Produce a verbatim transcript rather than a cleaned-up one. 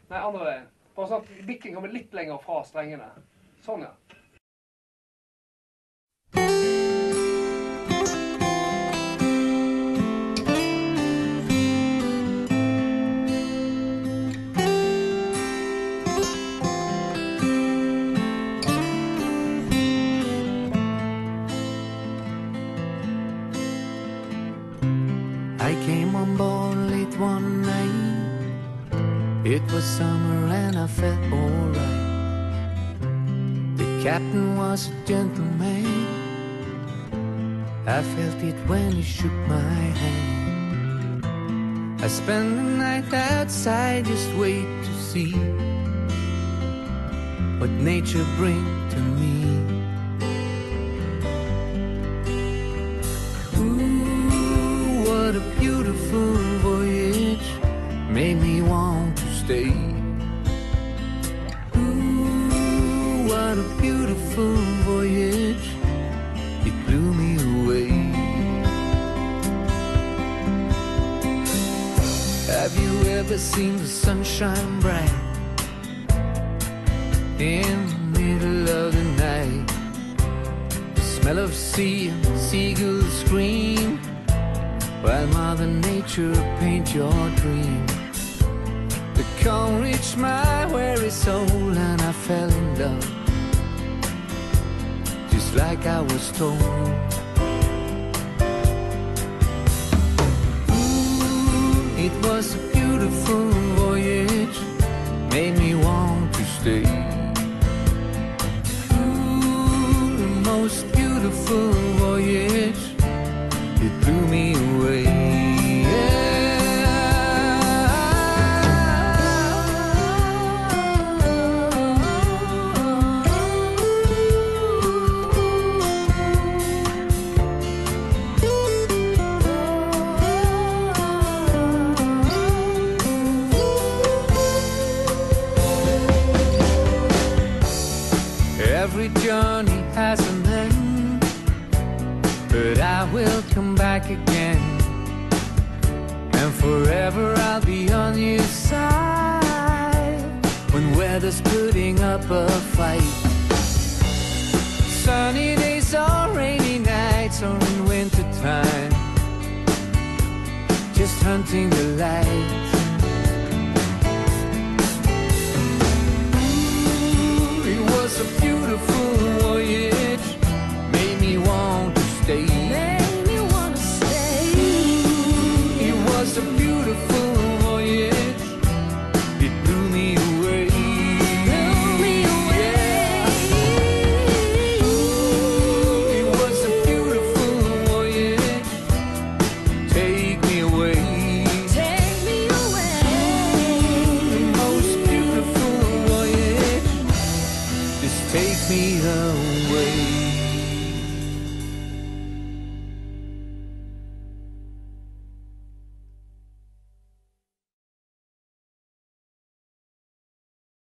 Nei, andre veien. Bare sånn at bikken kommer litt lenger fra strengene. Sånn, ja. I came on board late one night. It was summer and I felt alright. The captain was a gentleman. I felt it when he shook my hand. I spent the night outside, just wait to see what nature brings to me. What a beautiful voyage, made me want to stay. Ooh, what a beautiful voyage, it blew me away. Have you ever seen the sunshine bright in the middle of the night? The smell of sea and seagulls scream, while Mother Nature paint your dream. The calm reached my weary soul and I fell in love, just like I was told. Ooh, it was a beautiful voyage, made me want to stay. Ooh, the most beautiful voyage, it blew me away. Every journey has an end, but I will come back again, and forever I'll be on your side when weather's putting up a fight. Sunny days or rainy nights or in winter time, just hunting the light.